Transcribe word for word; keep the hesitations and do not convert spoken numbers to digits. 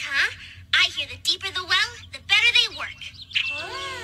Huh? I hear the deeper the well, the better they work. Oh.